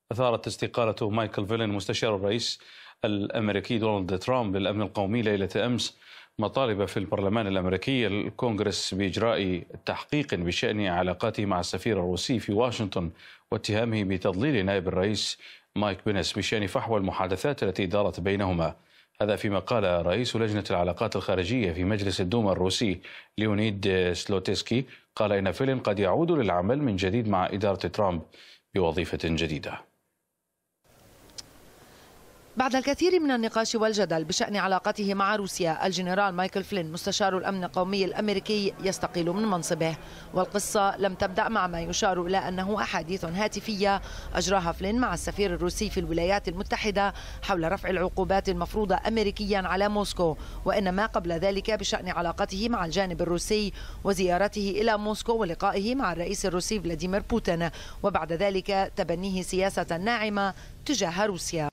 أثارت استقالة مايكل فلين مستشار الرئيس الأمريكي دونالد ترامب للأمن القومي ليلة أمس مطالب في البرلمان الأمريكي الكونغرس بإجراء تحقيق بشأن علاقاته مع السفير الروسي في واشنطن واتهامه بتضليل نائب الرئيس مايك بينس بشأن فحوى المحادثات التي دارت بينهما. هذا فيما قال رئيس لجنة العلاقات الخارجية في مجلس الدوما الروسي ليونيد سلوتسكي قال إن فلين قد يعود للعمل من جديد مع إدارة ترامب بوظيفة جديدة. بعد الكثير من النقاش والجدل بشأن علاقته مع روسيا، الجنرال مايكل فلين مستشار الأمن القومي الأمريكي يستقيل من منصبه، والقصة لم تبدأ مع ما يشار إلى أنه أحاديث هاتفية أجراها فلين مع السفير الروسي في الولايات المتحدة حول رفع العقوبات المفروضة أمريكيا على موسكو، وإنما قبل ذلك بشأن علاقته مع الجانب الروسي وزيارته إلى موسكو ولقائه مع الرئيس الروسي فلاديمير بوتين، وبعد ذلك تبنيه سياسة ناعمة تجاه روسيا.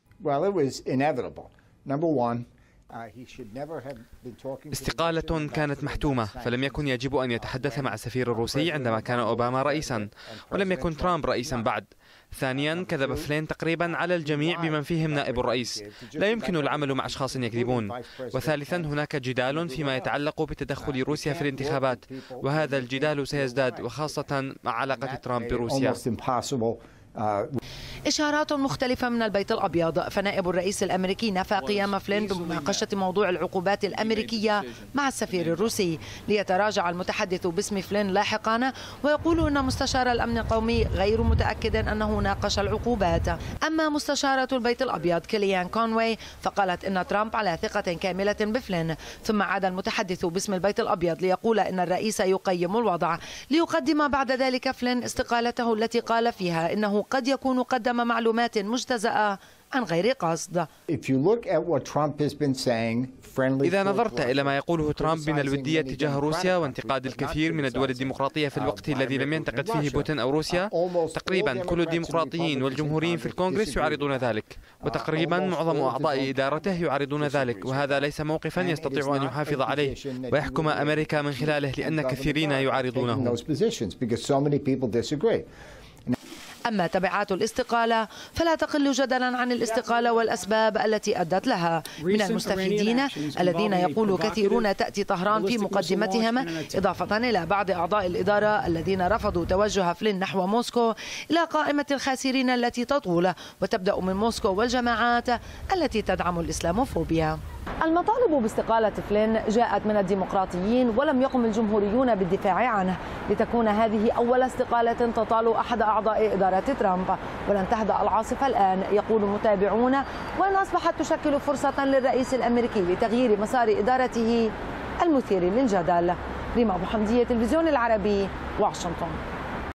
استقالة كانت محتومة، فلم يكن يجب أن يتحدث مع السفير الروسي عندما كان أوباما رئيسا، ولم يكن ترامب رئيسا بعد. ثانيا، كذب فلين تقريبا على الجميع بمن فيهم نائب الرئيس، لا يمكن العمل مع أشخاص يكذبون. وثالثا، هناك جدال فيما يتعلق بتدخل روسيا في الانتخابات، وهذا الجدال سيزداد وخاصة مع علاقة ترامب بروسيا. إشارات مختلفة من البيت الأبيض، فنائب الرئيس الأمريكي نفى قيام فلين بمناقشة موضوع العقوبات الأمريكية مع السفير الروسي، ليتراجع المتحدث باسم فلين لاحقا ويقول أن مستشار الأمن القومي غير متأكد أنه ناقش العقوبات. أما مستشارة البيت الأبيض كيليان كونواي فقالت أن ترامب على ثقة كاملة بفلين، ثم عاد المتحدث باسم البيت الأبيض ليقول أن الرئيس يقيم الوضع، ليقدم بعد ذلك فلين استقالته التي قال فيها إنه قد يكون قدم معلومات مجتزأة عن غير قصد. إذا نظرت إلى ما يقوله ترامب من الودية تجاه روسيا وانتقاد الكثير من الدول الديمقراطية في الوقت الذي لم ينتقد فيه بوتين أو روسيا، تقريبا كل الديمقراطيين والجمهوريين في الكونغرس يعارضون ذلك، وتقريبا معظم أعضاء إدارته يعارضون ذلك، وهذا ليس موقفا يستطيع أن يحافظ عليه ويحكم أمريكا من خلاله، لأن كثيرين يعارضونه. أما تبعات الاستقالة فلا تقل جدلا عن الاستقالة والأسباب التي أدت لها. من المستفيدين الذين يقول كثيرون تأتي طهران في مقدمتهم، إضافة إلى بعض أعضاء الإدارة الذين رفضوا توجه فلين نحو موسكو، إلى قائمة الخاسرين التي تطول وتبدأ من موسكو والجماعات التي تدعم الإسلاموفوبيا. المطالب باستقالة فلين جاءت من الديمقراطيين، ولم يقم الجمهوريون بالدفاع عنه، لتكون هذه أول استقالة تطال أحد أعضاء إدارة ترامب، ولن تهدأ العاصفة الآن، يقول متابعون، وإن أصبحت تشكل فرصة للرئيس الأمريكي لتغيير مسار إدارته المثير للجدل. ريما أبو حمدية، تلفزيون العربي، واشنطن.